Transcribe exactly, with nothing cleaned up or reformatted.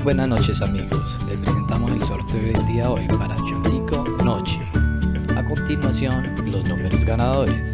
buenas noches amigos, les presentamos el sorteo del día de hoy para Yotico Noche. A continuación, los números ganadores.